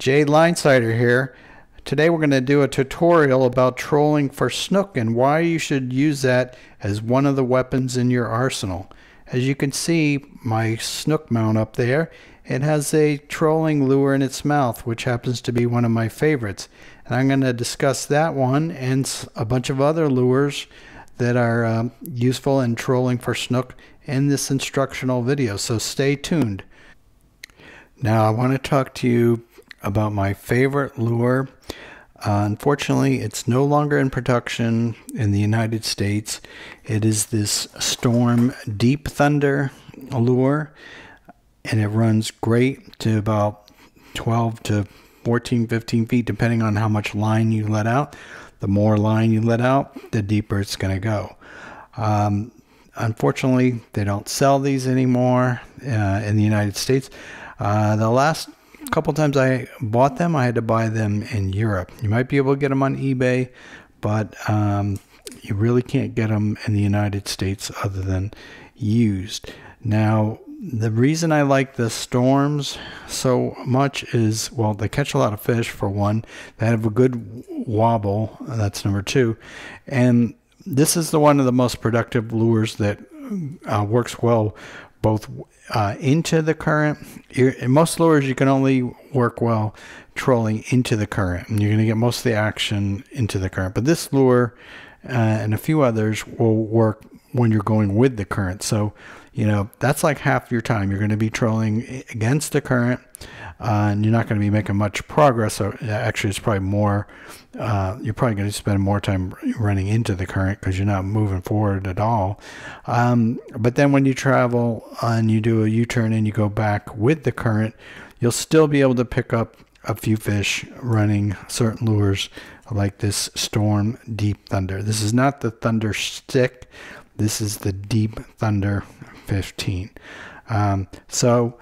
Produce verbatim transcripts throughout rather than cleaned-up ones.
Jay Linesider here. Today we're going to do a tutorial about trolling for snook and why you should use that as one of the weapons in your arsenal. As you can see, my snook mount up there, it has a trolling lure in its mouth, which happens to be one of my favorites. And I'm going to discuss that one and a bunch of other lures that are um, useful in trolling for snook in this instructional video, so stay tuned. Now I want to talk to you about my favorite lure. Uh, unfortunately, it's no longer in production in the United States. It is this Storm Deep Thunder lure, and it runs great to about twelve to fourteen, fifteen feet, depending on how much line you let out. The more line you let out, the deeper it's going to go. Um, unfortunately, they don't sell these anymore uh, in the United States. Uh, the last couple times I bought them, I had to buy them in Europe. You might be able to get them on eBay, but um, you really can't get them in the United States other than used. Now, the reason I like the Storms so much is, well, they catch a lot of fish, for one. They have a good wobble, that's number two. And this is the one of the most productive lures that uh, works well both uh, into the current. In most lures, you can only work well trolling into the current, and you're going to get most of the action into the current. But this lure uh, and a few others will work when you're going with the current. So, you know, that's like half your time. You're going to be trolling against the current, uh, and you're not going to be making much progress. So actually, it's probably more, uh, you're probably going to spend more time running into the current because you're not moving forward at all. Um, but then when you travel and you do a U-turn and you go back with the current, you'll still be able to pick up a few fish running certain lures like this Storm Deep Thunder. This is not the Thunder Stick. This is the Deep Thunder fifteen. Um, so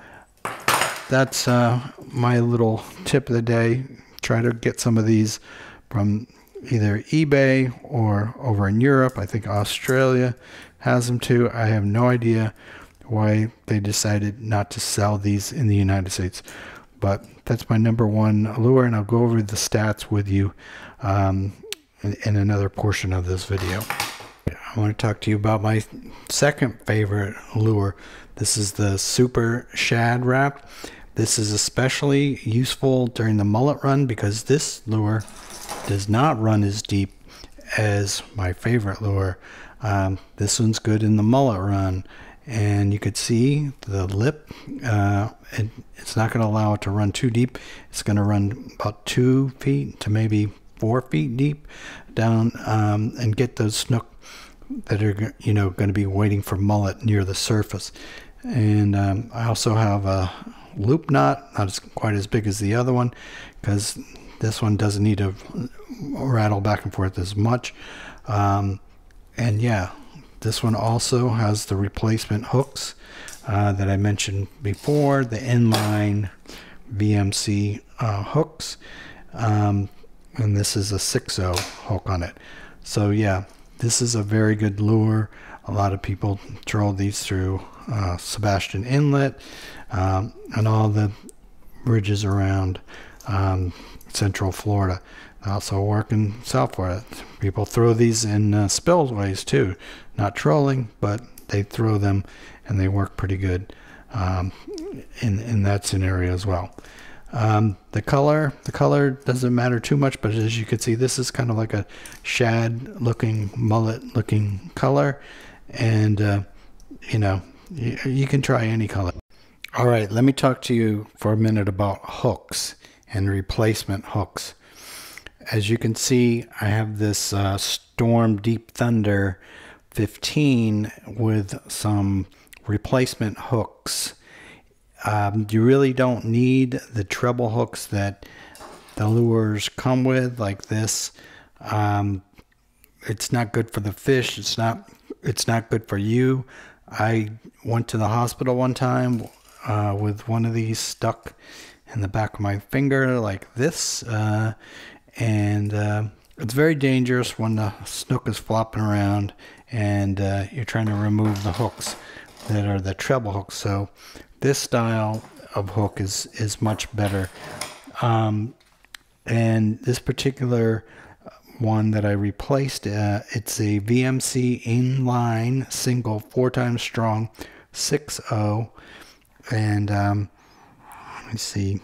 that's uh, my little tip of the day. Try to get some of these from either eBay or over in Europe. I think Australia has them too. I have no idea why they decided not to sell these in the United States, but that's my number one lure, and I'll go over the stats with you um, in, in another portion of this video. I want to talk to you about my second favorite lure. This is the Super Shad Wrap. This is especially useful during the mullet run because this lure does not run as deep as my favorite lure. Um, this one's good in the mullet run, and you could see the lip. Uh, it, it's not going to allow it to run too deep. It's going to run about two feet to maybe four feet deep down um, and get those snook that are, you know, going to be waiting for mullet near the surface. And um, I also have a loop knot, not as quite as big as the other one, because this one doesn't need to rattle back and forth as much. Um, and yeah, this one also has the replacement hooks uh, that I mentioned before, the inline V M C uh, hooks, um, and this is a six oh hook on it. So yeah, this is a very good lure. A lot of people troll these through uh, Sebastian Inlet um, and all the bridges around um, Central Florida. They also work in South Florida. People throw these in uh, spillways too. Not trolling, but they throw them and they work pretty good um, in, in that scenario as well. Um, the color, the color doesn't matter too much, but as you can see, this is kind of like a shad looking, mullet looking color. And, uh, you know, you, you can try any color. All right, let me talk to you for a minute about hooks and replacement hooks. As you can see, I have this uh, Storm Deep Thunder fifteen with some replacement hooks. Um, you really don't need the treble hooks that the lures come with, like this. Um, it's not good for the fish. It's not. It's not good for you. I went to the hospital one time uh, with one of these stuck in the back of my finger, like this, uh, and uh, it's very dangerous when the snook is flopping around and uh, you're trying to remove the hooks that are the treble hooks. So this style of hook is is much better Um, and this particular one that I replaced, uh, it's a V M C inline single, four times strong, six oh, and um, let me see,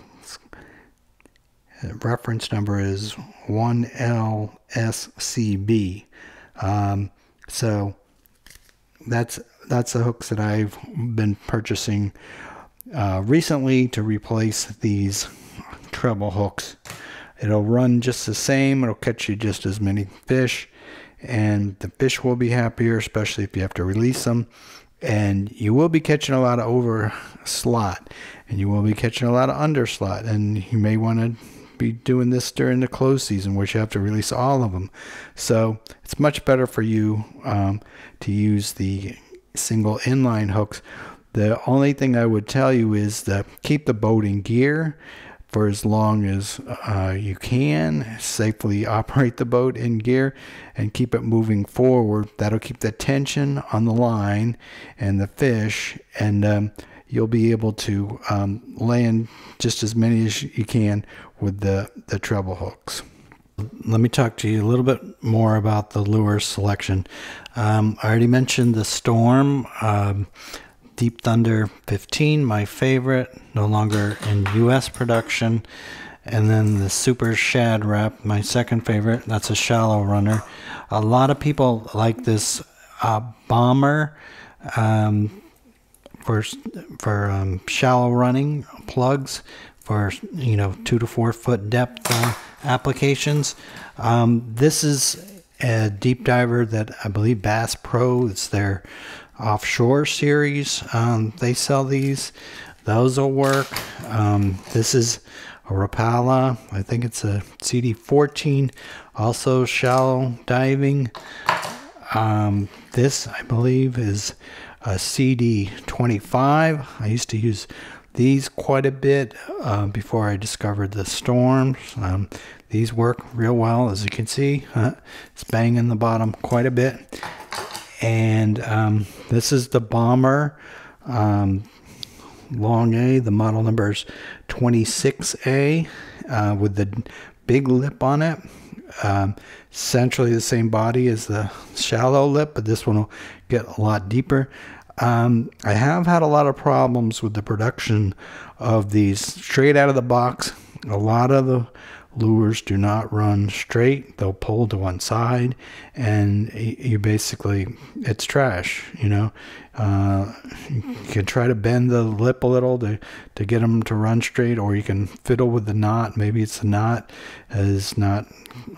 reference number is one L S C B. Um, so that's that's the hooks that I've been purchasing uh, recently to replace these treble hooks. It'll run just the same. It'll catch you just as many fish, and the fish will be happier, especially if you have to release them. And you will be catching a lot of over slot, and you will be catching a lot of under slot, and you may want to be doing this during the close season, where you have to release all of them. So it's much better for you um, to use the single inline hooks. The only thing I would tell you is to keep the boat in gear for as long as uh, you can. Safely operate the boat in gear and keep it moving forward. That'll keep the tension on the line and the fish, and um, you'll be able to um, land just as many as you can with the, the treble hooks. Let me talk to you a little bit more about the lure selection. Um, I already mentioned the Storm. Um, Deep Thunder fifteen, my favorite, no longer in U S production. And then the Super Shad Rap, my second favorite. That's a shallow runner. A lot of people like this uh, Bomber um, for for um, shallow running plugs for, you know, two to four foot depth uh, applications. Um, this is a deep diver that I believe Bass Pro, it's their offshore series. Um, they sell these. Those will work. Um, this is a Rapala. I think it's a C D fourteen, also shallow diving. Um, this, I believe, is a C D twenty-five. I used to use these quite a bit uh, before I discovered the Storms. Um, these work real well, as you can see. Uh, it's banging the bottom quite a bit. And um, this is the Bomber um, Long A. The model number is twenty-six A uh, with the big lip on it. Um, essentially the same body as the shallow lip, but this one will get a lot deeper. Um, I have had a lot of problems with the production of these straight out of the box. A lot of the lures do not run straight. They'll pull to one side, and you basically, it's trash, you know. Uh, you can try to bend the lip a little to, to get them to run straight, or you can fiddle with the knot. Maybe it's the knot is not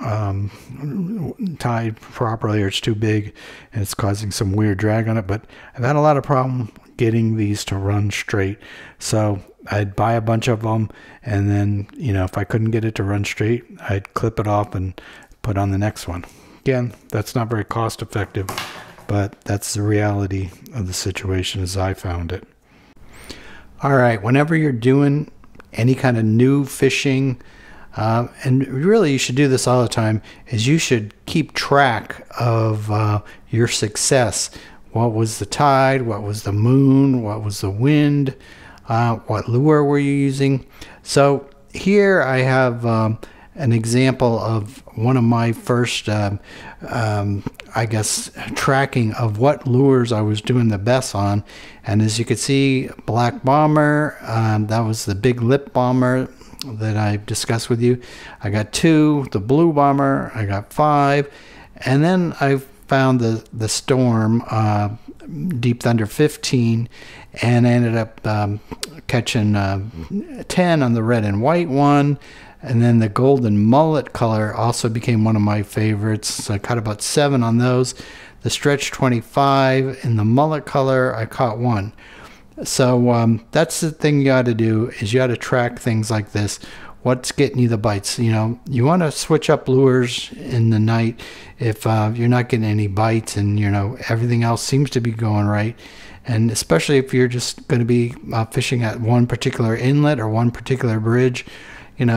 um, tied properly, or it's too big and it's causing some weird drag on it. But I've had a lot of problem getting these to run straight. So I'd buy a bunch of them, and then, you know, if I couldn't get it to run straight, I'd clip it off and put on the next one. Again, that's not very cost effective, but that's the reality of the situation as I found it. All right, whenever you're doing any kind of new fishing, uh, and really you should do this all the time, is you should keep track of uh, your success. What was the tide? What was the moon? What was the wind? Uh, what lure were you using? So here I have um, an example of one of my first, um, um, I guess, tracking of what lures I was doing the best on. And as you can see, Black Bomber, um, that was the big lip bomber that I discussed with you. I got two. The Blue Bomber, I got five. And then I found the, the Storm, uh, Deep Thunder fifteen, and I ended up um, catching uh, ten on the red and white one, and then the golden mullet color also became one of my favorites, so I caught about seven on those. The stretch twenty-five in the mullet color, I caught one. So um, that's the thing you got to do, is you got to track things like this. What's getting you the bites? You know, you want to switch up lures in the night if uh, you're not getting any bites, and you know everything else seems to be going right. And especially if you're just going to be uh, fishing at one particular inlet or one particular bridge, you know,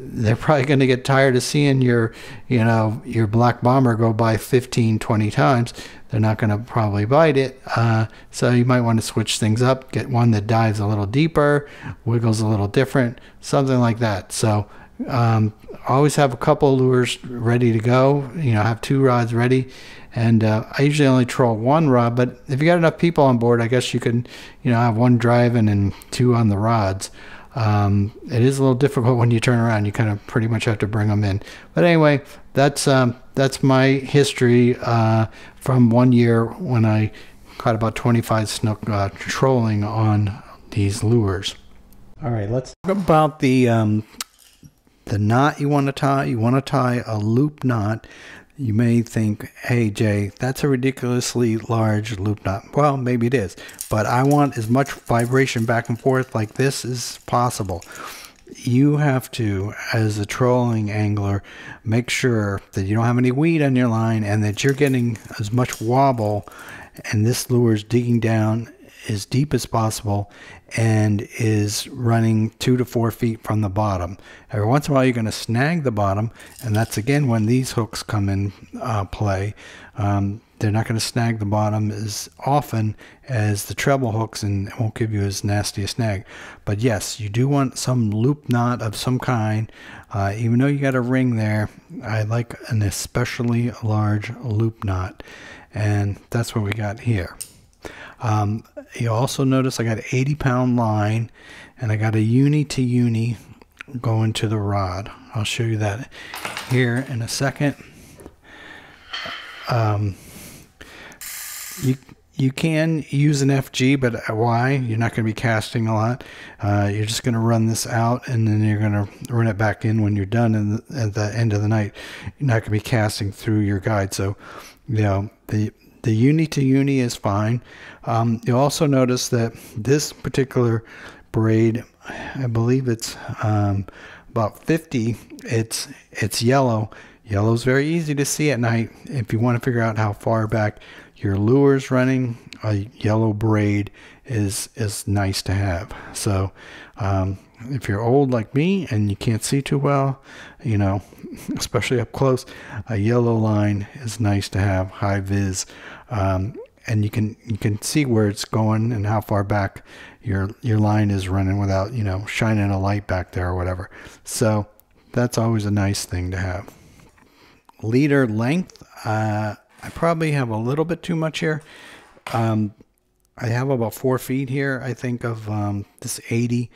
they're probably going to get tired of seeing your, you know, your black bomber go by fifteen, twenty times. They're not going to probably bite it. Uh, so you might want to switch things up, get one that dives a little deeper, wiggles a little different, something like that. So um, always have a couple of lures ready to go, you know, have two rods ready. And uh, I usually only troll one rod, but if you got enough people on board, I guess you can, you know, have one driving and two on the rods. Um, it is a little difficult when you turn around. You kind of pretty much have to bring them in. But anyway, that's um, that's my history uh, from one year when I caught about twenty-five snook uh, trolling on these lures. All right, let's talk about the um, the knot you want to tie. You want to tie a loop knot. You may think, hey, Jay, that's a ridiculously large loop knot. Well, maybe it is, but I want as much vibration back and forth like this as possible. You have to, as a trolling angler, make sure that you don't have any weed on your line and that you're getting as much wobble and this lure is digging down as deep as possible and is running two to four feet from the bottom. Every once in a while you're going to snag the bottom, and that's again when these hooks come in uh, play. Um, they're not going to snag the bottom as often as the treble hooks, and it won't give you as nasty a snag. But yes, you do want some loop knot of some kind. Uh, even though you got a ring there, I like an especially large loop knot, and that's what we got here. Um, you also notice I got eighty pound line and I got a uni to uni going to the rod. I'll show you that here in a second. Um, you you can use an F G, but why? You're not going to be casting a lot. Uh, you're just going to run this out and then you're going to run it back in when you're done in the, at the end of the night. You're not going to be casting through your guide. So, you know, the The uni to uni is fine. Um, you'll also notice that this particular braid, I believe it's um, about fifty. It's it's yellow. Yellow is very easy to see at night. If you want to figure out how far back your lure is running, a yellow braid is is nice to have. So um, if you're old like me and you can't see too well, you know, especially up close, a yellow line is nice to have, high vis. Um, and you can you can see where it's going and how far back your your line is running without, you know, shining a light back there or whatever. So that's always a nice thing to have. Leader length, uh, I probably have a little bit too much here. Um, I have about four feet here, I think, of um, this eighty.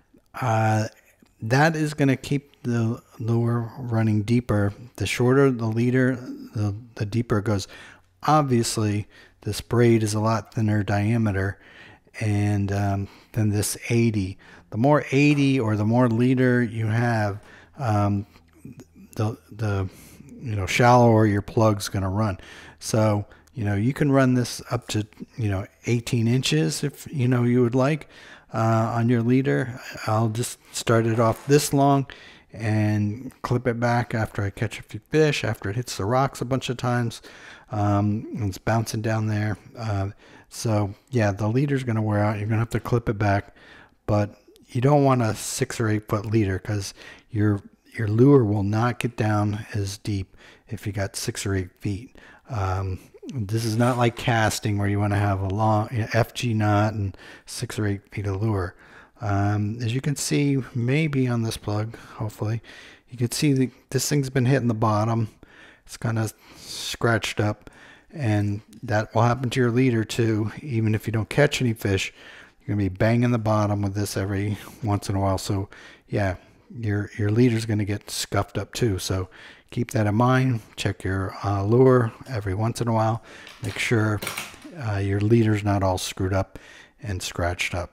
Uh, that is going to keep the lure running deeper. The shorter the leader, the, the deeper it goes. Obviously, this braid is a lot thinner diameter and um, than this eighty. The more eighty or the more leader you have, um, the the you know shallower your plug's going to run. So you know you can run this up to you know eighteen inches if you know you would like uh, on your leader. I'll just start it off this long and clip it back after I catch a few fish, after it hits the rocks a bunch of times. Um, it's bouncing down there. Uh, so yeah, the leader's going to wear out. You're going to have to clip it back, but you don't want a six or eight foot leader because your, your lure will not get down as deep if you got six or eight feet. Um, this is not like casting where you want to have a long you know, F G knot and six or eight feet of lure. Um, as you can see, maybe on this plug, hopefully, you can see the, this thing's been hitting the bottom. It's kind of scratched up, and that will happen to your leader too. Even if you don't catch any fish, you're going to be banging the bottom with this every once in a while. So yeah, your, your leader's going to get scuffed up too. So keep that in mind. Check your uh, lure every once in a while. Make sure uh, your leader's not all screwed up and scratched up.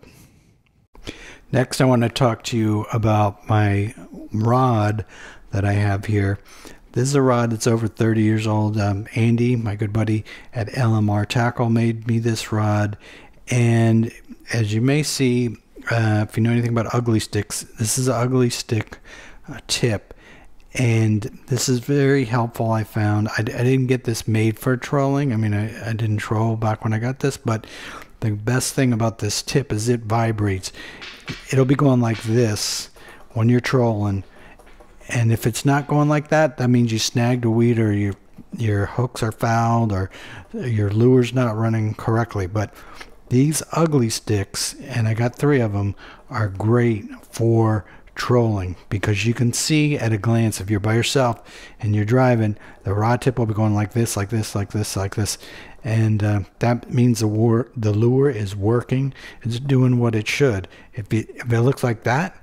Next, I want to talk to you about my rod that I have here. This is a rod that's over thirty years old. Um, Andy, my good buddy at L M R Tackle, made me this rod. And as you may see, uh, if you know anything about ugly sticks, this is an ugly stick uh, tip. And this is very helpful, I found. I, I didn't get this made for trolling. I mean, I, I didn't troll back when I got this, but the best thing about this tip is it vibrates. It'll be going like this when you're trolling, And if it's not going like that, that means you snagged a weed, or your your hooks are fouled, or your lure's not running correctly. But these ugly sticks, and I got three of them, are great for trolling, because you can see at a glance, if you're by yourself and you're driving, the rod tip will be going like this, like this, like this, like this, and uh, that means the war the lure is working. It's doing what it should. If it, if it looks like that,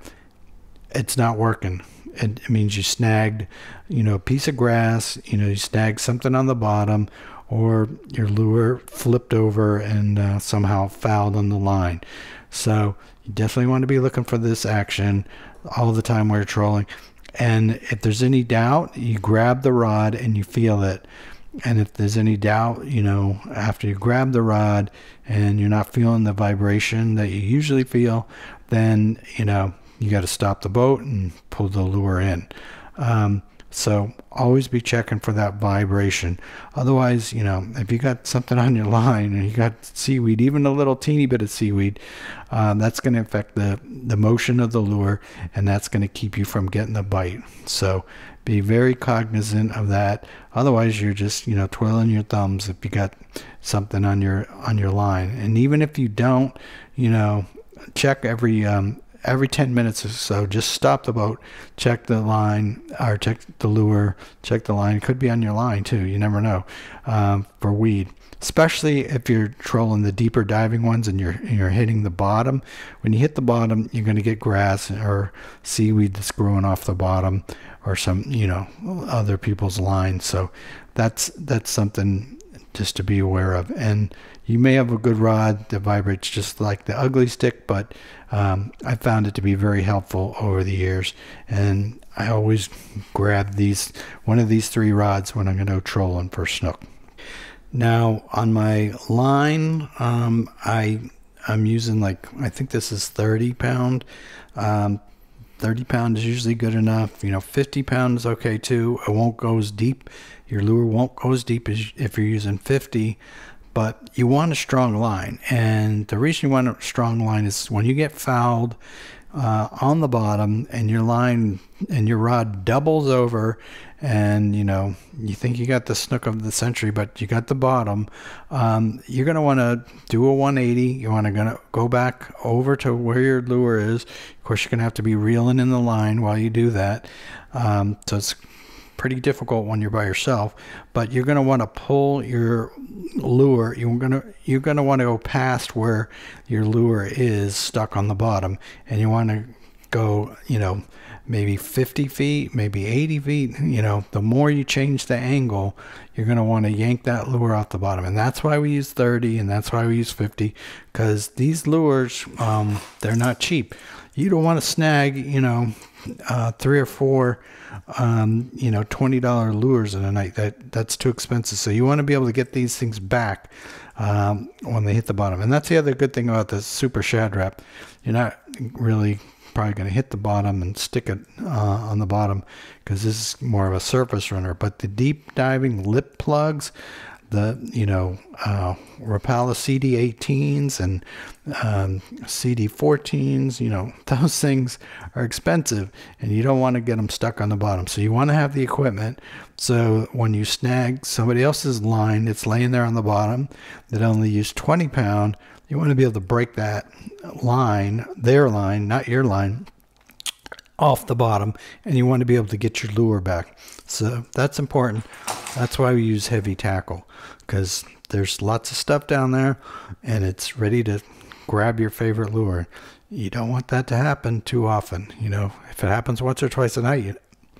it's not working. It, it means you snagged, you know, a piece of grass, you know, you snagged something on the bottom, or your lure flipped over and uh, somehow fouled on the line. So you definitely want to be looking for this action all the time while you're trolling. And if there's any doubt, you grab the rod and you feel it. And if there's any doubt, you know, after you grab the rod and you're not feeling the vibration that you usually feel, then, you know, you got to stop the boat and pull the lure in. Um, so always be checking for that vibration. Otherwise, you know, if you got something on your line and you got seaweed, even a little teeny bit of seaweed, um, that's going to affect the, the motion of the lure, and that's going to keep you from getting the bite. So be very cognizant of that. Otherwise, you're just, you know, twirling your thumbs if you got something on your on your line. And even if you don't, you know, check every um, every ten minutes or so. Just stop the boat, check the line, or check the lure, check the line. It could be on your line too, you never know, um, for weed. Especially if you're trolling the deeper diving ones and you're you're hitting the bottom. When you hit the bottom, you're going to get grass or seaweed that's growing off the bottom, or some, you know, other people's lines. So that's that's something just to be aware of. And you may have a good rod that vibrates just like the ugly stick, but um, I found it to be very helpful over the years. And I always grab these one of these three rods when I'm going to go trolling for snook. Now on my line, um, I I'm using, like, I think this is thirty pound. Um, thirty pound is usually good enough. You know, fifty pound is okay too. It won't go as deep. Your lure won't go as deep as if you're using fifty. But you want a strong line, and the reason you want a strong line is when you get fouled uh, on the bottom, and your line and your rod doubles over, and you know you think you got the snook of the century, but you got the bottom. Um, you're gonna want to do a one eighty. You want to gonna go back over to where your lure is. Of course, you're gonna have to be reeling in the line while you do that. Um, so it's pretty difficult when you're by yourself, but you're going to want to pull your lure. You're going to you're going to want to go past where your lure is stuck on the bottom, and you want to go, you know, maybe fifty feet, maybe eighty feet. You know, the more you change the angle, you're going to want to yank that lure off the bottom. And that's why we use thirty, and that's why we use fifty, because these lures, um, they're not cheap. You don't want to snag, you know, uh, three or four, um, you know, twenty dollar lures in a night. That that's too expensive. So you want to be able to get these things back um, when they hit the bottom. And that's the other good thing about this super shad wrap. You're not really probably going to hit the bottom and stick it uh, on the bottom, because this is more of a surface runner. But the deep diving lip plugs, the, you know, uh, Rapala C D eighteens and um, C D fourteens, you know, those things are expensive, and you don't want to get them stuck on the bottom. So you want to have the equipment, so when you snag somebody else's line, it's laying there on the bottom, that only use twenty pound, you want to be able to break that line, their line, not your line, off the bottom, and you want to be able to get your lure back. So that's important. That's why we use heavy tackle, because there's lots of stuff down there and it's ready to grab your favorite lure. You don't want that to happen too often. You know, if it happens once or twice a night, you,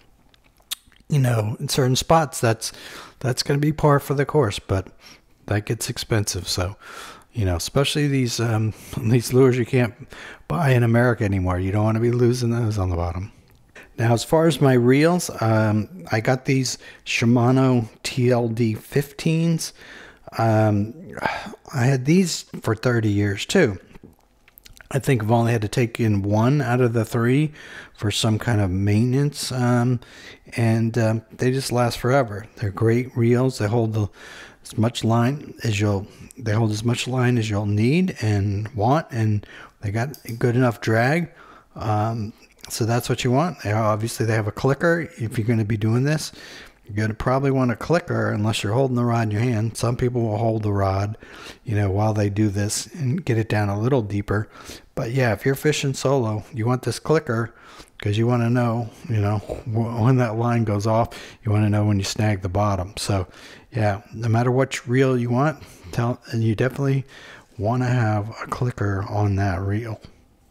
you know, in certain spots, that's that's going to be par for the course, but that gets expensive. So, you know, especially these um, these lures you can't buy in America anymore. You don't want to be losing those on the bottom. Now, as far as my reels, um, I got these Shimano T L D fifteens. Um, I had these for thirty years too. I think I've only had to take in one out of the three for some kind of maintenance, um, and um, they just last forever. They're great reels. They hold the, as much line as you'll. They hold as much line as you'll need and want, and they got good enough drag. Um, So that's what you want. Obviously they have a clicker. If you're going to be doing this, you're going to probably want a clicker unless you're holding the rod in your hand. Some people will hold the rod, you know, while they do this and get it down a little deeper. But yeah, if you're fishing solo, you want this clicker because you want to know, you know, when that line goes off. You want to know when you snag the bottom. So yeah, no matter what reel you want, tell, and you definitely want to have a clicker on that reel.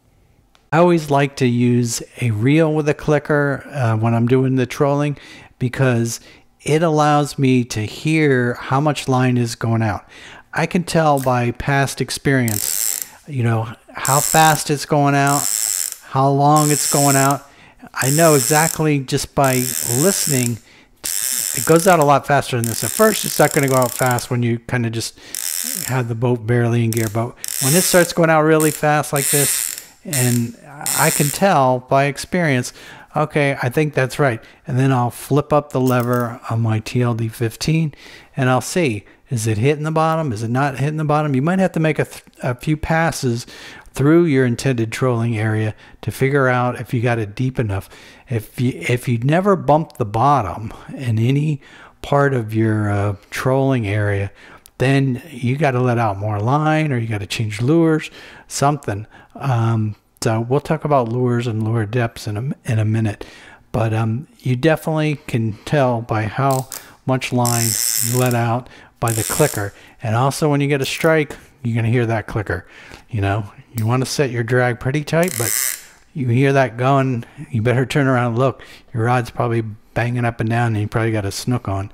I always like to use a reel with a clicker uh, when I'm doing the trolling, because it allows me to hear how much line is going out. I can tell by past experience, you know, how fast it's going out, how long it's going out. I know exactly just by listening. It goes out a lot faster than this. At first, it's not going to go out fast when you kind of just have the boat barely in gear. But when it starts going out really fast like this, and I can tell by experience, okay, I think that's right. And then I'll flip up the lever on my T L D fifteen and I'll see, is it hitting the bottom? Is it not hitting the bottom? You might have to make a, th a few passes through your intended trolling area to figure out if you got it deep enough. If you, if you never bump the bottom in any part of your uh, trolling area, then you got to let out more line, or you got to change lures, something. Um, so we'll talk about lures and lure depths in a, in a minute. But um, you definitely can tell by how much line you let out by the clicker. And also when you get a strike, you're going to hear that clicker. You know, you want to set your drag pretty tight, but you hear that going, you better turn around and look. Your rod's probably banging up and down, and you probably got a snook on.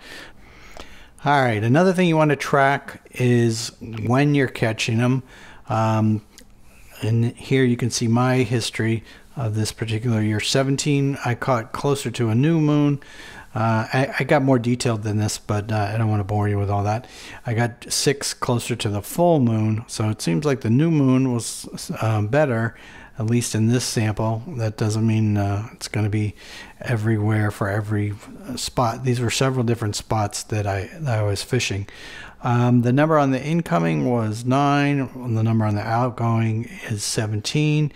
All right, another thing you want to track is when you're catching them. Um, and here you can see my history of this particular year. seventeen, I caught closer to a new moon. Uh, I, I got more detailed than this, but uh, I don't want to bore you with all that. I got six closer to the full moon, so it seems like the new moon was uh, better, at least in this sample. That doesn't mean uh, it's going to be everywhere for every spot. These were several different spots that I, that I was fishing. Um, the number on the incoming was nine. The number on the outgoing is seventeen.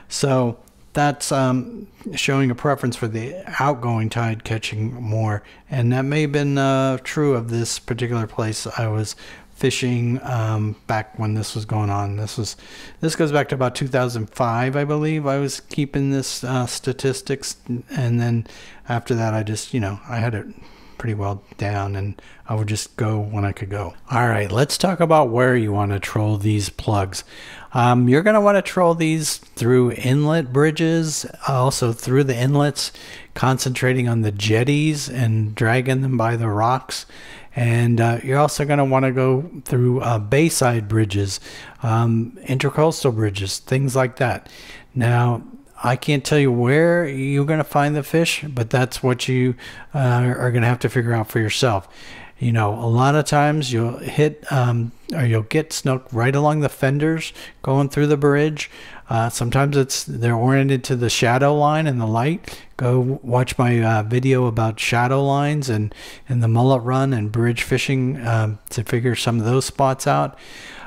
So that's um, showing a preference for the outgoing tide catching more. And that may have been uh, true of this particular place I was fishing um, back when this was going on. This was this goes back to about two thousand five, I believe. I was keeping this uh, statistics, and then after that, I just, you know, I had it pretty well down, and I would just go when I could go. All right, let's talk about where you want to troll these plugs. Um, you're going to want to troll these through inlet bridges, also through the inlets, concentrating on the jetties and dragging them by the rocks. And uh, you're also going to want to go through uh, bayside bridges, um, intercoastal bridges, things like that. Now, I can't tell you where you're going to find the fish, but that's what you uh, are going to have to figure out for yourself. You know, a lot of times you'll hit um, or you'll get snook right along the fenders going through the bridge. Uh, sometimes it's they're oriented to the shadow line and the light. Go watch my uh, video about shadow lines and, and the mullet run and bridge fishing um, to figure some of those spots out.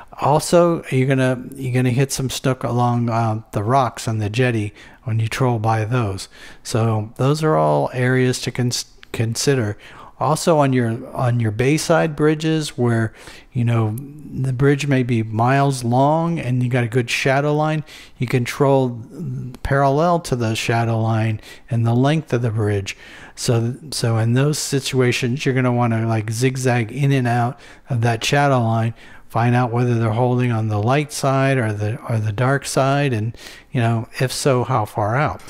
Also, you're gonna you're gonna hit some snook along uh, the rocks on the jetty when you troll by those. So those are all areas to cons consider. Also on your on your bayside bridges, where you know the bridge may be miles long and you got a good shadow line, you can troll parallel to the shadow line and the length of the bridge. So so in those situations, you're gonna want to like zigzag in and out of that shadow line. Find out whether they're holding on the light side or the or the dark side, and you know, if so, how far out.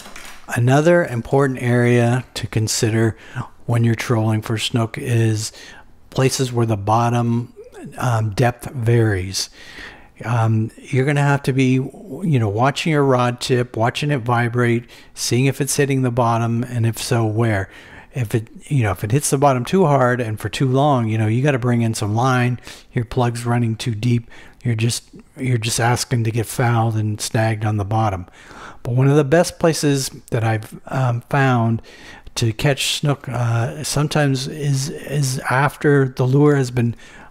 Another important area to consider when you're trolling for snook is places where the bottom um, depth varies. Um, you're going to have to be, you know, watching your rod tip, watching it vibrate, seeing if it's hitting the bottom, and if so, where. If it, you know, if it hits the bottom too hard and for too long, you know, you got to bring in some line. Your plug's running too deep. You're just, you're just asking to get fouled and snagged on the bottom. But one of the best places that I've um, found to catch snook uh, sometimes is is after the lure has been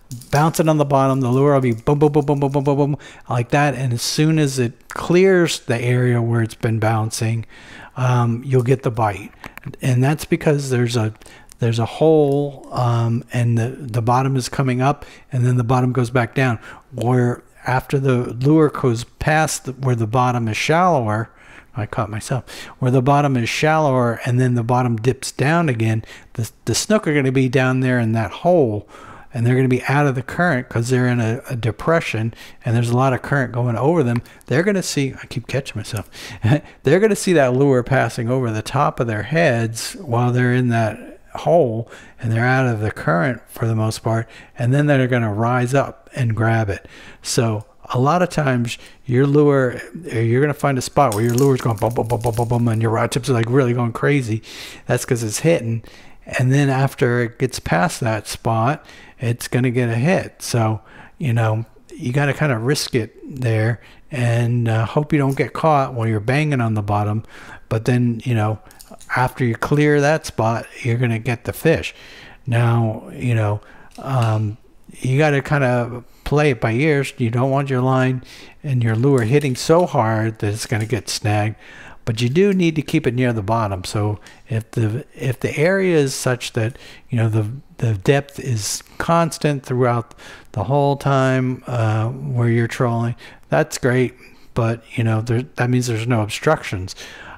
bouncing on the bottom. The lure will be boom, boom, boom, boom, boom, boom, boom, boom, like that. And as soon as it clears the area where it's been bouncing, um, you'll get the bite. And that's because there's a there's a hole, um, and the, the bottom is coming up, and then the bottom goes back down. Where after the lure goes past the, where the bottom is shallower, I caught myself, where the bottom is shallower and then the bottom dips down again, the, the snook are going to be down there in that hole, and they're going to be out of the current because they're in a, a depression and there's a lot of current going over them. They're going to see, I keep catching myself, they're going to see that lure passing over the top of their heads while they're in that hole, and they're out of the current for the most part, and then they're going to rise up and grab it. So a lot of times your lure, you're going to find a spot where your lure is going bum, bum, bum, bum, bum, bum, and your rod tips are like really going crazy. That's because it's hitting. And then after it gets past that spot, it's going to get a hit. So, you know, you got to kind of risk it there and uh, hope you don't get caught while you're banging on the bottom. But then, you know, after you clear that spot, you're going to get the fish. Now, you know, um, you got to kind of play it by ears. You don't want your line and your lure hitting so hard that it's going to get snagged, but you do need to keep it near the bottom. So if the if the area is such that, you know, the the depth is constant throughout the whole time uh, where you're trolling, that's great. But you know, there, that means there's no obstructions.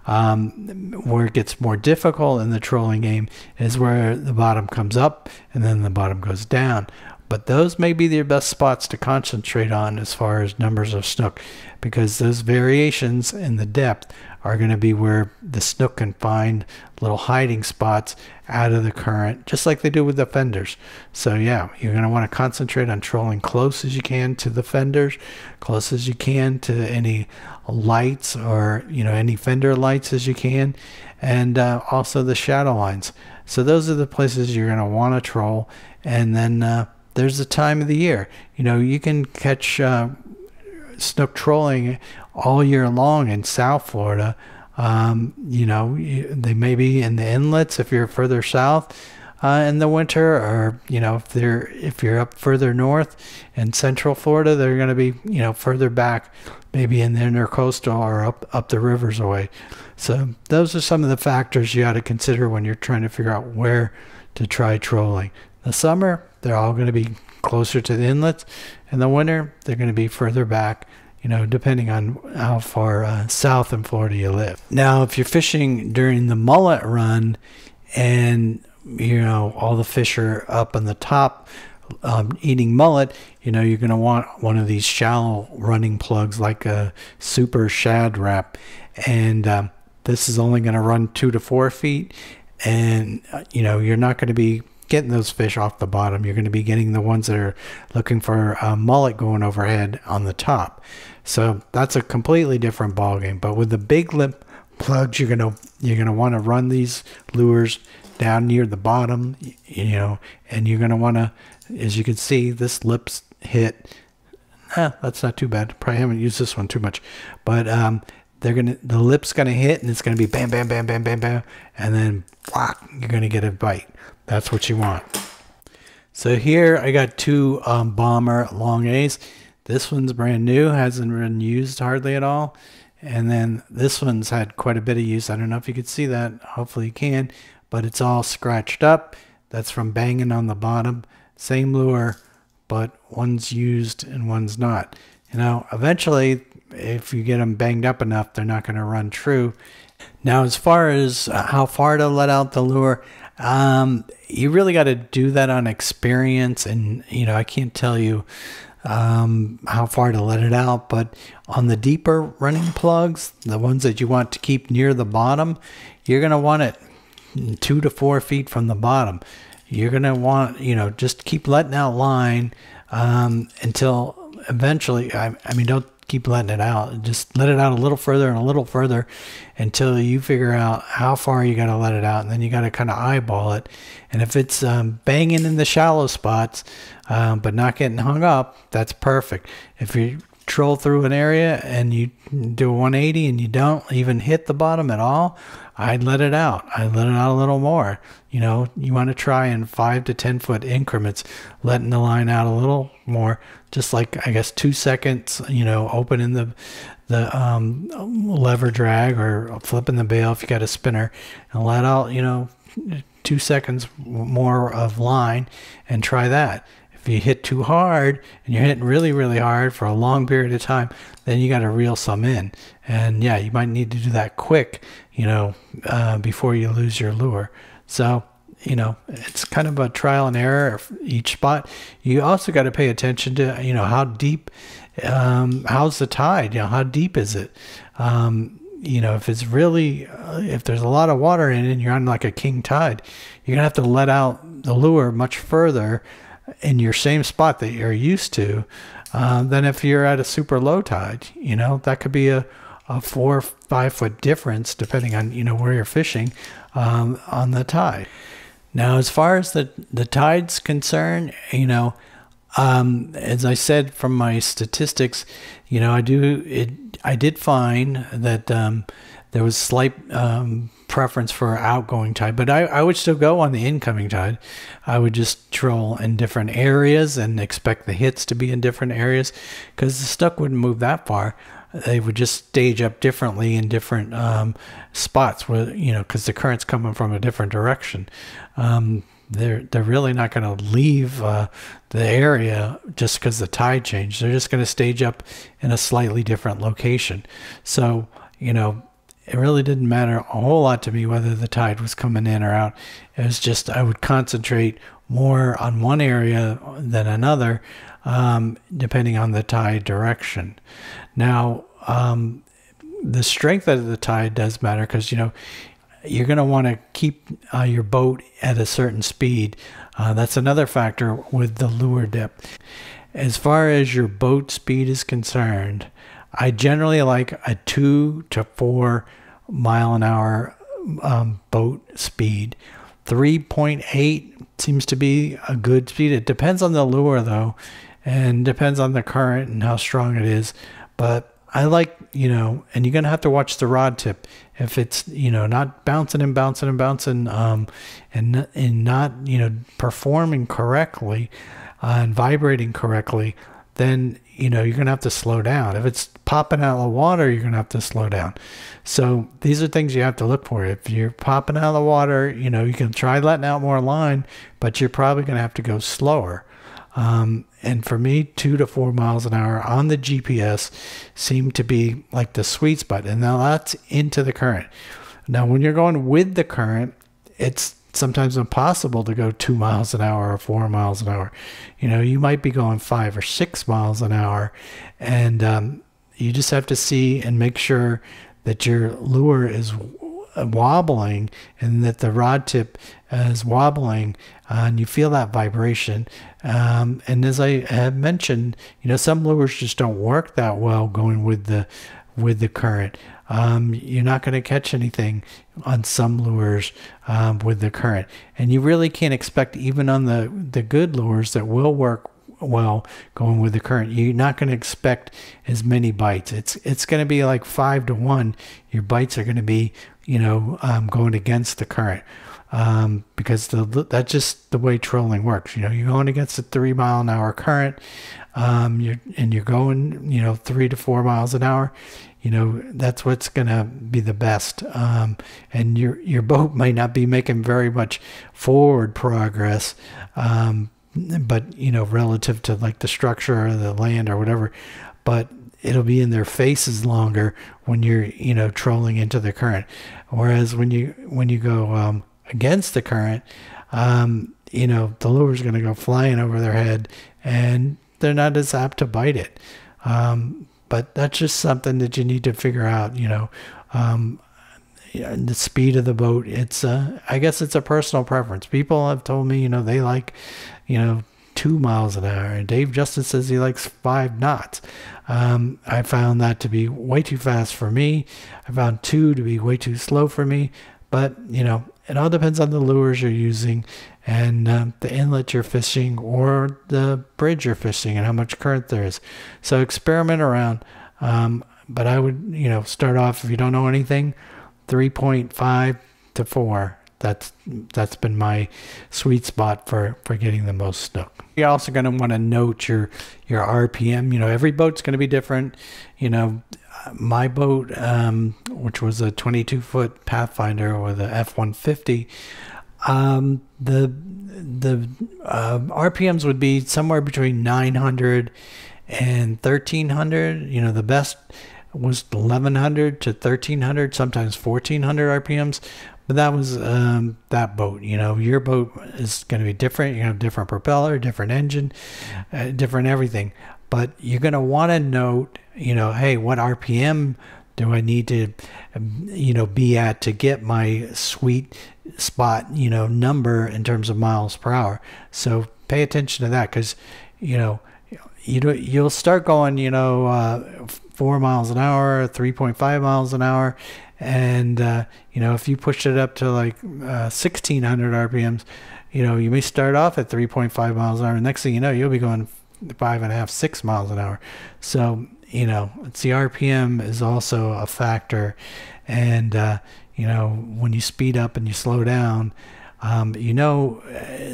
Um, where it gets more difficult in the trolling game is where the bottom comes up and then the bottom goes down. But those may be your best spots to concentrate on as far as numbers of snook, because those variations in the depth are going to be where the snook can find little hiding spots out of the current, just like they do with the fenders. So yeah, you're going to want to concentrate on trolling close as you can to the fenders, close as you can to any lights or, you know, any fender lights as you can, and uh, also the shadow lines. So those are the places you're going to want to troll. And then uh, there's the time of the year. You know, you can catch uh, snook trolling all year long in South Florida. Um, you know, they may be in the inlets if you're further south uh, in the winter, or, you know, if they're if you're up further north in Central Florida, they're going to be, you know, further back, maybe in the intercoastal or up up the rivers away. So those are some of the factors you got to consider when you're trying to figure out where to try trolling. The summer, they're all going to be closer to the inlets. In the winter, they're going to be further back, you know, depending on how far uh, south in Florida you live. Now, if you're fishing during the mullet run and, you know, all the fish are up on the top um, eating mullet, you know, you're going to want one of these shallow running plugs like a super shad wrap. And um, this is only going to run two to four feet. And, uh, you know, you're not going to be getting those fish off the bottom. You're going to be getting the ones that are looking for a mullet going overhead on the top. So that's a completely different ball game. But with the big lip plugs, you're going to you're going to want to run these lures down near the bottom, you know, and you're going to want to, as you can see, this lip's hit. Eh, that's not too bad. Probably haven't used this one too much, but um, they're gonna the lip's gonna hit, and it's gonna be bam, bam, bam, bam, bam, bam, and then whack, you're gonna get a bite. That's what you want. So here I got two um, bomber long A's. This one's brand new, hasn't been used hardly at all. And then this one's had quite a bit of use. I don't know if you can see that. Hopefully you can. But it's all scratched up. That's from banging on the bottom. Same lure, but one's used and one's not. You know, eventually, if you get them banged up enough, they're not going to run true. Now, as far as how far to let out the lure, um, you really got to do that on experience. And, you know, I can't tell you um, how far to let it out. But on the deeper running plugs, the ones that you want to keep near the bottom, you're going to want it two to four feet from the bottom. You're going to want, you know, just keep letting out line um, until eventually, I, I mean, don't keep letting it out. Just let it out a little further and a little further until you figure out how far you got to let it out. And then you got to kind of eyeball it. And if it's um, banging in the shallow spots, um, but not getting hung up, that's perfect. If you're troll through an area and you do a one eighty and you don't even hit the bottom at all, I'd let it out. I'd let it out a little more. You know, you want to try in five to ten foot increments, letting the line out a little more, just like, I guess, two seconds, you know, opening the, the um, lever drag or flipping the bail if you got a spinner, and let out, you know, two seconds more of line, and try that. If you hit too hard and you're hitting really, really hard for a long period of time, then you got to reel some in. And yeah, you might need to do that quick, you know, uh, before you lose your lure. So, you know, it's kind of a trial and error each spot. You also got to pay attention to, you know, how deep, um, how's the tide, you know, how deep is it? Um, you know, if it's really, uh, if there's a lot of water in it and you're on like a king tide, you're gonna have to let out the lure much further in your same spot that you're used to, uh, than if you're at a super low tide. You know, that could be a, a four or five foot difference depending on, you know, where you're fishing, um, on the tide. Now, as far as the, the tide's concerned, you know, um, as I said from my statistics, you know, I do it. I did find that um, there was slight um, preference for outgoing tide, but I, I would still go on the incoming tide. I would just troll in different areas and expect the hits to be in different areas, because the snook wouldn't move that far. They would just stage up differently in different um, spots where, you know, because the current's coming from a different direction. Um, they're they're really not going to leave uh, the area just because the tide changed. They're just going to stage up in a slightly different location. So, you know, it really didn't matter a whole lot to me whether the tide was coming in or out. It was just I would concentrate more on one area than another, um, depending on the tide direction. Now, um, the strength of the tide does matter, because, you know, you're going to want to keep uh, your boat at a certain speed. Uh, that's another factor with the lure depth. As far as your boat speed is concerned, I generally like a two to four mile an hour um, boat speed. three point eight seems to be a good speed. It depends on the lure though, and depends on the current and how strong it is. But I like, you know, and you're going to have to watch the rod tip. If it's, you know, not bouncing and bouncing and bouncing, um, and, and not, you know, performing correctly, uh, and vibrating correctly, then, you know, you're going to have to slow down. If it's popping out of the water, you're going to have to slow down. So these are things you have to look for. If you're popping out of the water, you know, you can try letting out more line, but you're probably going to have to go slower. Um, and for me, two to four miles an hour on the G P S seemed to be like the sweet spot. And now that's into the current. Now, when you're going with the current, it's sometimes impossible to go two miles an hour or four miles an hour. You know, you might be going five or six miles an hour, and um, you just have to see and make sure that your lure is wobbling and that the rod tip is wobbling, uh, and you feel that vibration. Um, and as I have mentioned, you know, some lures just don't work that well going with the with the current. Um, you're not going to catch anything on some lures um, with the current, and you really can't expect, even on the the good lures that will work well going with the current, you're not going to expect as many bites. It's it's going to be like five to one. Your bites are going to be, you know, um, going against the current, um, because the that's just the way trolling works. You know, you're going against a three mile an hour current, um, you're and you're going, you know, three to four miles an hour. You know, that's what's going to be the best. Um, and your your boat might not be making very much forward progress, um, but, you know, relative to like the structure or the land or whatever, but it'll be in their faces longer when you're, you know, trolling into the current. Whereas when you when you go um, against the current, um, you know, the lure's going to go flying over their head, and they're not as apt to bite it. Um, But that's just something that you need to figure out, you know, um, the speed of the boat. It's, uh, I guess it's a personal preference. People have told me, you know, they like, you know, two miles an hour. And Dave Justin says he likes five knots. Um, I found that to be way too fast for me. I found two to be way too slow for me. But, you know, it all depends on the lures you're using and um, the inlet you're fishing or the bridge you're fishing and how much current there is. So experiment around. Um, but I would, you know, start off, if you don't know anything, three point five to four. That's that's been my sweet spot for for getting the most snook. You're also going to want to note your your R P M. You know, every boat's going to be different. You know, my boat, um, which was a twenty-two foot Pathfinder with a F one fifty, um, the the uh, R P Ms would be somewhere between nine hundred and thirteen hundred. You know, the best was eleven hundred to thirteen hundred, sometimes fourteen hundred R P Ms. But that was um, that boat. You know, your boat is going to be different. You're going to have different propeller, different engine, uh, different everything. But you're going to want to note, you know, hey, what R P M do I need to, you know, be at to get my sweet spot, you know, number in terms of miles per hour. So pay attention to that, because, you know, you do, you'll start going, you know, uh, four miles an hour, three point five miles an hour. And, uh, you know, if you push it up to like uh, sixteen hundred R P Ms, you know, you may start off at three point five miles an hour. Next thing you know, you'll be going five and a half, six miles an hour. So, you know, it's the R P M is also a factor. And, uh, you know, when you speed up and you slow down, um, you know,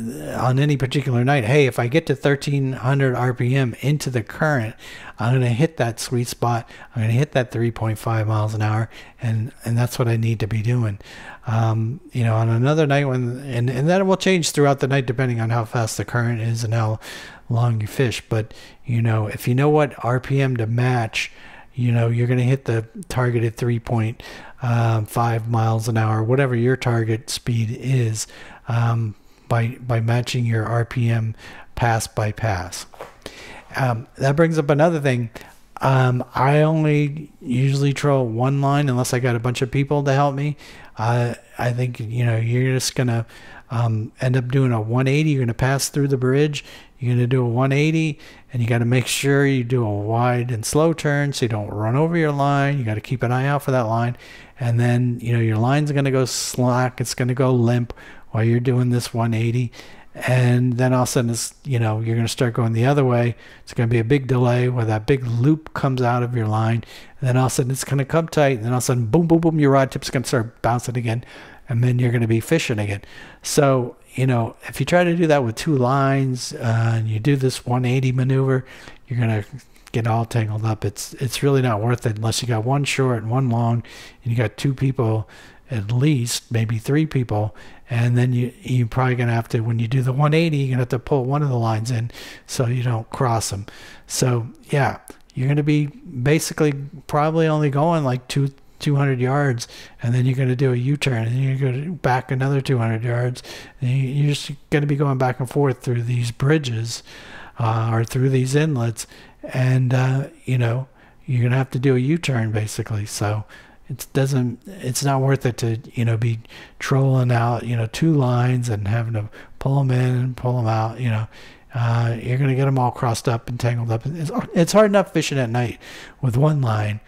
on any particular night, hey, if I get to thirteen hundred R P M into the current, I'm going to hit that sweet spot. I'm going to hit that three point five miles an hour. And, and that's what I need to be doing. Um, you know, on another night when, and, and that will change throughout the night depending on how fast the current is and how long you fish. But, you know, if you know what R P M to match, you know, you're going to hit the targeted three point five miles an hour, whatever your target speed is, um, by, by matching your R P M pass by pass. Um, that brings up another thing. Um, I only usually troll one line unless I got a bunch of people to help me. Uh, I think, you know, you're just going to um, end up doing a one eighty. You're going to pass through the bridge. You're going to do a one eighty, and you got to make sure you do a wide and slow turn so you don't run over your line. You got to keep an eye out for that line. And then, you know, your line's going to go slack. It's going to go limp while you're doing this one eighty. And then all of a sudden, it's, you know, you're going to start going the other way. It's going to be a big delay where that big loop comes out of your line. And then all of a sudden, it's going to come tight. And then all of a sudden, boom, boom, boom, your rod tip's going to start bouncing again. And then you're going to be fishing again. So, you know, if you try to do that with two lines uh, and you do this one eighty maneuver, you're going to get all tangled up. It's it's really not worth it unless you got one short and one long, and you got two people, at least maybe three people, and then you you're probably gonna have to, when you do the one eighty, you're gonna have to pull one of the lines in so you don't cross them. So yeah, you're gonna be basically probably only going like two. two hundred yards, and then you're going to do a U-turn, and you're going to back another two hundred yards, and you're just going to be going back and forth through these bridges uh, or through these inlets, and uh, you know, you're going to have to do a U-turn basically. So it doesn't, it's not worth it to, you know, be trolling out, you know, two lines and having to pull them in and pull them out. You know, uh, you're going to get them all crossed up and tangled up. It's, it's hard enough fishing at night with one line,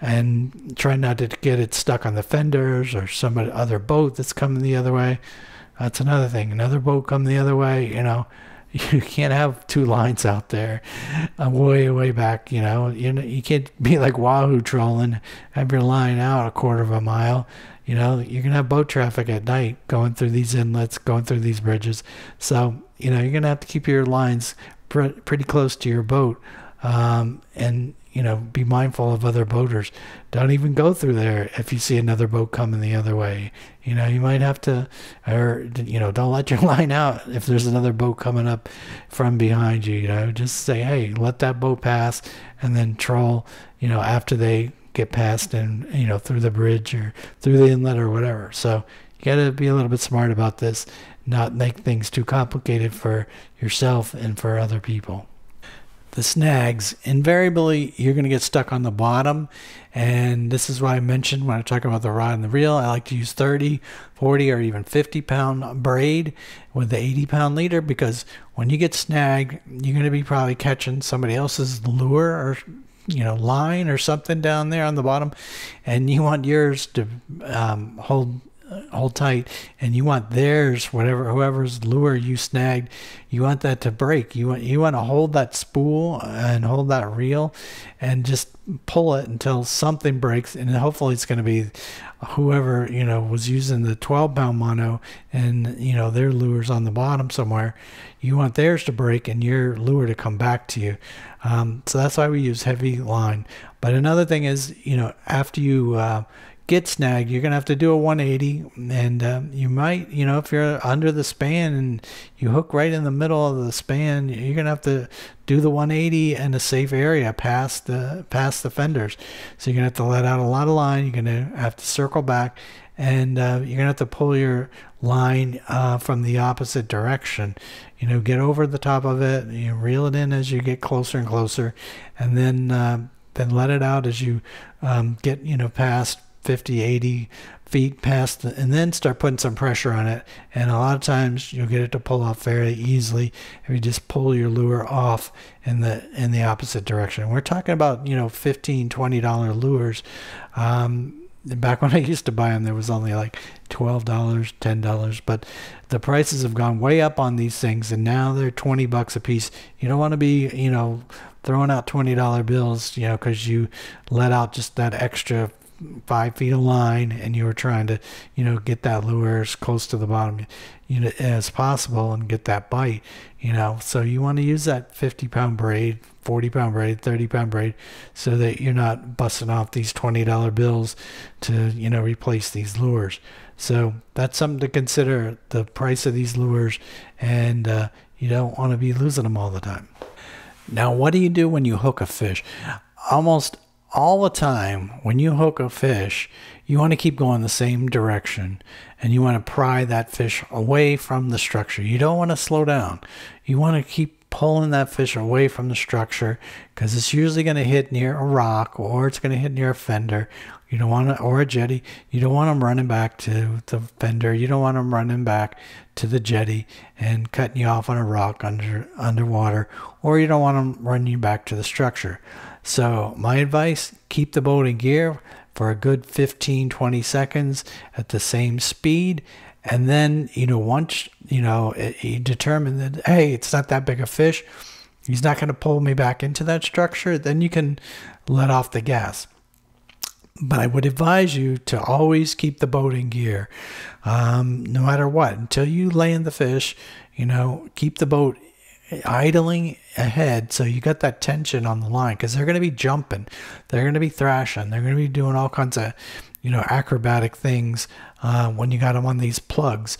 and try not to get it stuck on the fenders or some other boat that's coming the other way. That's another thing. Another boat coming the other way, you know, you can't have two lines out there uh, way, way back, you know. You know, you can't be like Wahoo trolling, have your line out a quarter of a mile. You know, you're going to have boat traffic at night going through these inlets, going through these bridges. So, you know, you're going to have to keep your lines pr pretty close to your boat. Um, and, you know, be mindful of other boaters. Don't even go through there if you see another boat coming the other way. You know, you might have to, or, you know, don't let your line out if there's another boat coming up from behind you. You know, just say, hey, let that boat pass, and then troll, you know, after they get past and, you know, through the bridge or through the inlet or whatever. So you got to be a little bit smart about this, not make things too complicated for yourself and for other people. The snags, invariably you're going to get stuck on the bottom, and this is why I mentioned when I talk about the rod and the reel, I like to use thirty, forty, or even fifty pound braid with the eighty pound leader, because when you get snagged, you're going to be probably catching somebody else's lure or, you know, line or something down there on the bottom, and you want yours to um, hold hold tight, and you want theirs, whatever, whoever's lure you snagged, you want that to break. You want you want to hold that spool and hold that reel, and just pull it until something breaks, and hopefully it's going to be whoever, you know, was using the twelve pound mono, and you know their lure's on the bottom somewhere. You want theirs to break and your lure to come back to you. Um, so that's why we use heavy line. But another thing is, you know, after you uh, get snagged, you're gonna have to do a one eighty, and um, you might, you know, if you're under the span and you hook right in the middle of the span, you're gonna have to do the one eighty in a safe area past the past the fenders. So you're gonna have to let out a lot of line. You're gonna have to circle back, and uh, you're gonna have to pull your line uh, from the opposite direction. You know, get over the top of it. You know, reel it in as you get closer and closer, and then uh, then let it out as you um, get, you know, past fifty, eighty feet past the, and then start putting some pressure on it. And a lot of times you'll get it to pull off very easily if you just pull your lure off in the in the opposite direction. We're talking about, you know, fifteen, twenty dollar lures. Um, back when I used to buy them, there was only like twelve dollars, ten dollars, but the prices have gone way up on these things, and now they're twenty bucks a piece. You don't want to be, you know, throwing out twenty dollar bills, you know, because you let out just that extra five feet of line, and you were trying to, you know, get that lure as close to the bottom, you know, as possible and get that bite, you know. So you want to use that fifty pound braid, forty pound braid, thirty pound braid, so that you're not busting off these twenty dollar bills to, you know, replace these lures. So that's something to consider, the price of these lures, and uh, you don't want to be losing them all the time. Now, what do you do when you hook a fish? Almost all the time when you hook a fish, you want to keep going the same direction, and you want to pry that fish away from the structure. You don't want to slow down. You want to keep pulling that fish away from the structure, because it's usually going to hit near a rock, or it's going to hit near a fender. You don't want to, or a jetty. You don't want them running back to the fender. You don't want them running back to the jetty and cutting you off on a rock under underwater, or you don't want them running you back to the structure. So my advice, keep the boat in gear for a good fifteen, twenty seconds at the same speed. And then, you know, once, you know, it, you determine that, hey, it's not that big a fish, he's not going to pull me back into that structure, then you can let off the gas. But I would advise you to always keep the boat in gear, um, no matter what, until you land the fish. You know, keep the boat idling ahead, so you got that tension on the line, because they're going to be jumping, they're going to be thrashing, they're going to be doing all kinds of, you know, acrobatic things uh, when you got them on these plugs.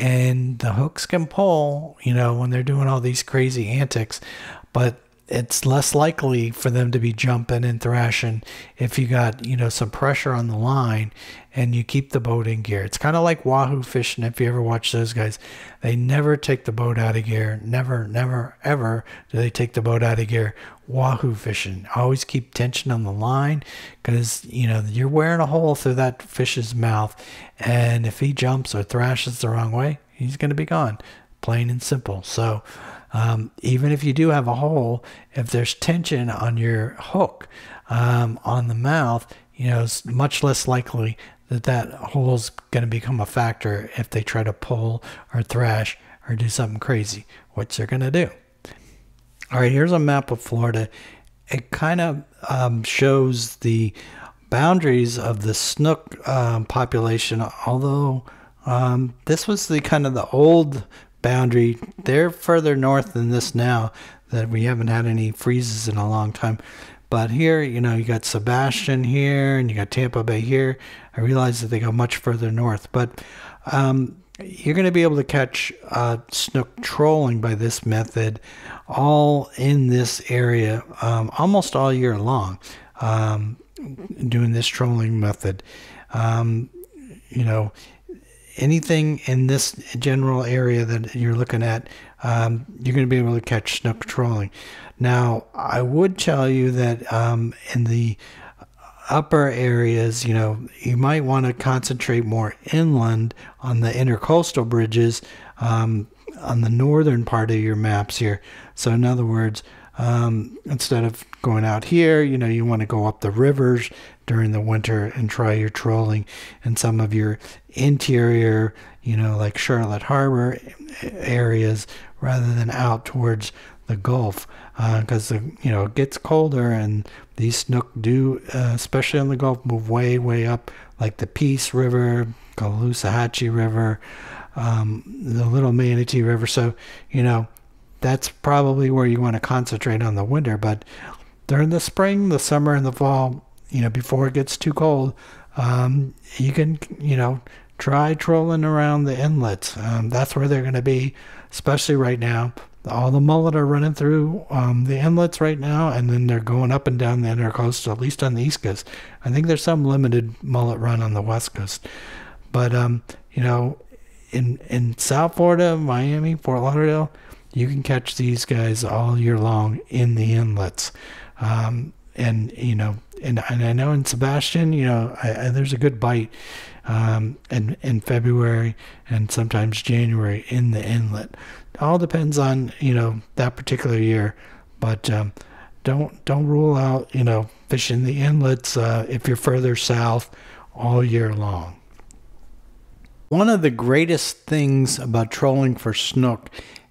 And the hooks can pull, you know, when they're doing all these crazy antics, but it's less likely for them to be jumping and thrashing if you got, you know, some pressure on the line and you keep the boat in gear. It's kind of like wahoo fishing. If you ever watch those guys, they never take the boat out of gear. Never, never, ever do they take the boat out of gear. Wahoo fishing, always keep tension on the line, because, you know, you're wearing a hole through that fish's mouth, and if he jumps or thrashes the wrong way, he's going to be gone, plain and simple. So Um, even if you do have a hole, if there's tension on your hook um, on the mouth, you know, it's much less likely that that hole's going to become a factor if they try to pull or thrash or do something crazy, which they're going to do. All right, here's a map of Florida. It kind of um, shows the boundaries of the snook um, population, although um, this was the kind of the old boundary. They're further north than this now, that we haven't had any freezes in a long time. But here, you know, you got Sebastian here, and you got Tampa Bay here. I realize that they go much further north, but um, you're going to be able to catch uh, snook trolling by this method all in this area um, almost all year long, um, doing this trolling method. Um, you know, anything in this general area that you're looking at, um, you're going to be able to catch snook trolling. Now, I would tell you that um, in the upper areas, you know, you might want to concentrate more inland on the intercoastal bridges um, on the northern part of your maps here. So in other words, Um, instead of going out here, you know, you want to go up the rivers during the winter and try your trolling in some of your interior, you know, like Charlotte Harbor areas rather than out towards the Gulf, because uh, you know, it gets colder and these snook do, uh, especially on the Gulf, move way, way up, like the Peace River, Caloosahatchee River, um, the Little Manatee River. So, you know, that's probably where you want to concentrate on the winter. But during the spring, the summer, and the fall, you know, before it gets too cold, um, you can, you know, try trolling around the inlets. Um, that's where they're going to be, especially right now. All the mullet are running through um, the inlets right now, and then they're going up and down the intercoastal, at least on the East Coast. I think there's some limited mullet run on the West Coast. But, um, you know, in, in South Florida, Miami, Fort Lauderdale, you can catch these guys all year long in the inlets. Um, and, you know, and, and I know in Sebastian, you know, I, I, there's a good bite um, in, in February and sometimes January in the inlet. All depends on, you know, that particular year. But um, don't don't rule out, you know, fishing the inlets uh, if you're further south all year long. One of the greatest things about trolling for snook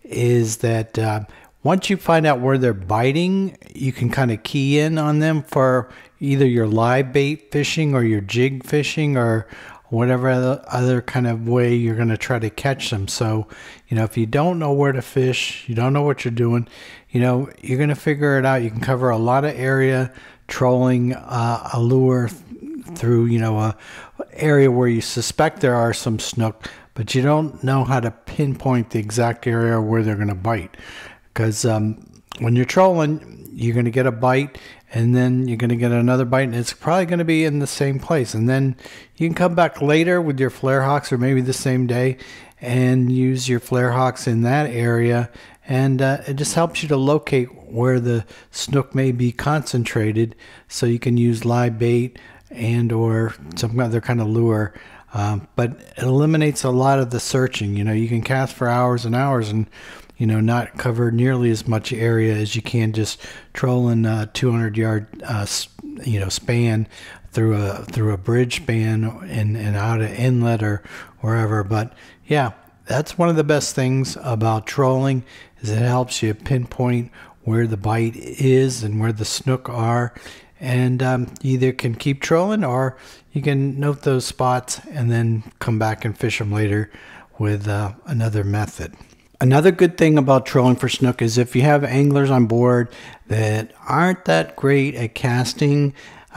is that uh, once you find out where they're biting, you can kind of key in on them for either your live bait fishing or your jig fishing or whatever other kind of way you're going to try to catch them. So, you know, if you don't know where to fish, you don't know what you're doing, you know, you're going to figure it out. You can cover a lot of area trolling uh, a lure through, you know, a area where you suspect there are some snook, but you don't know how to pinpoint the exact area where they're going to bite. Because um, when you're trolling, you're going to get a bite, and then you're going to get another bite, and it's probably going to be in the same place. And then you can come back later with your flare hawks, or maybe the same day, and use your flare hawks in that area. And uh, it just helps you to locate where the snook may be concentrated, so you can use live bait and or some other kind of lure. Um, but it eliminates a lot of the searching. You know, you can cast for hours and hours and, you know, not cover nearly as much area as you can just trolling a two hundred yard, uh, you know, span through a through a bridge span and, and out an inlet or wherever. But yeah, that's one of the best things about trolling, is it helps you pinpoint where the bite is and where the snook are. And um, you either can keep trolling, or you can note those spots and then come back and fish them later with uh, another method. Another good thing about trolling for snook is if you have anglers on board that aren't that great at casting,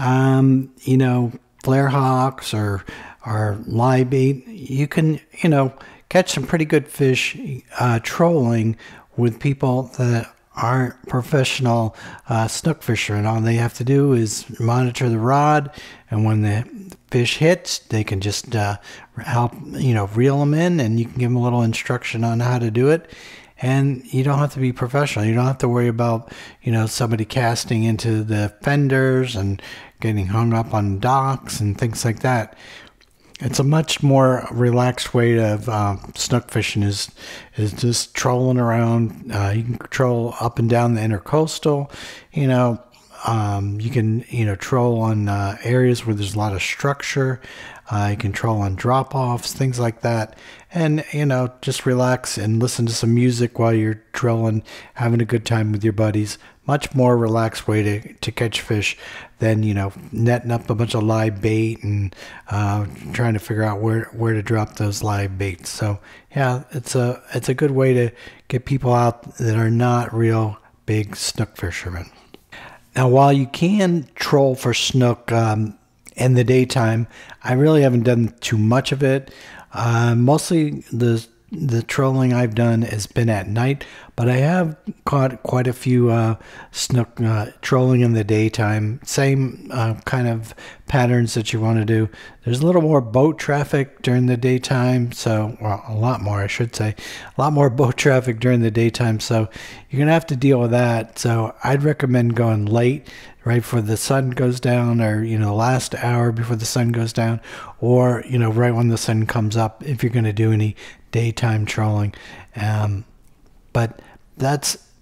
um, you know, flare hawks or, or live bait, you can, you know, catch some pretty good fish uh, trolling with people that aren't professional uh, snook fishermen. All they have to do is monitor the rod, and when the fish hits, they can just uh, help, you know, reel them in, and you can give them a little instruction on how to do it. And you don't have to be professional. You don't have to worry about, you know, somebody casting into the fenders and getting hung up on docks and things like that. It's a much more relaxed way of uh, snook fishing is is just trolling around. Uh, you can troll up and down the intercoastal. You know, um, you can you know troll on uh, areas where there's a lot of structure. Uh, you can troll on drop-offs, things like that, and you know just relax and listen to some music while you're trolling, having a good time with your buddies. Much more relaxed way to, to catch fish than, you know, netting up a bunch of live bait and uh, trying to figure out where, where to drop those live baits. So yeah, it's a it's a good way to get people out that are not real big snook fishermen. Now, while you can troll for snook um, in the daytime, I really haven't done too much of it. Uh, mostly the the trolling I've done has been at night, but I have caught quite a few uh, snook uh, trolling in the daytime. Same uh, kind of patterns that you want to do. There's a little more boat traffic during the daytime, so well, a lot more, I should say, a lot more boat traffic during the daytime. So you're gonna have to deal with that. So I'd recommend going late, right before the sun goes down, or you know, last hour before the sun goes down, or you know, right when the sun comes up, if you're gonna do any daytime trolling. Um, but that's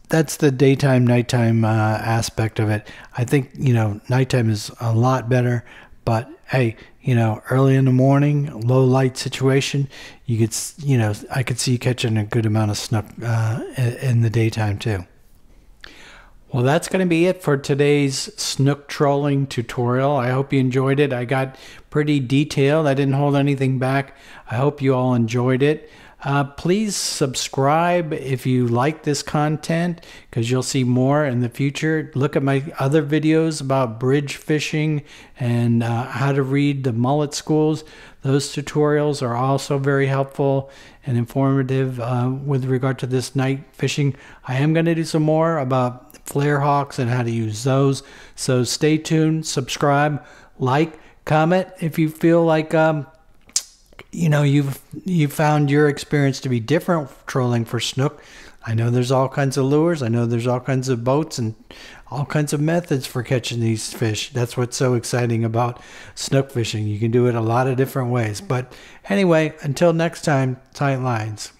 that's the daytime, nighttime uh, aspect of it. I think, you know, nighttime is a lot better, but hey, you know, early in the morning, low light situation, you could, you know, I could see you catching a good amount of snook uh, in the daytime too. Well, that's going to be it for today's snook trolling tutorial. I hope you enjoyed it. I got pretty detailed. I didn't hold anything back. I hope you all enjoyed it. Uh, please subscribe if you like this content, because you'll see more in the future. Look at my other videos about bridge fishing and uh, how to read the mullet schools. Those tutorials are also very helpful and informative uh, with regard to this night fishing. I am going to do some more about flare hawks and how to use those. So stay tuned, subscribe, like, comment if you feel like um, you know, you've you found your experience to be different trolling for snook. I know there's all kinds of lures. I know there's all kinds of boats and all kinds of methods for catching these fish. That's what's so exciting about snook fishing. You can do it a lot of different ways. But anyway, until next time, tight lines.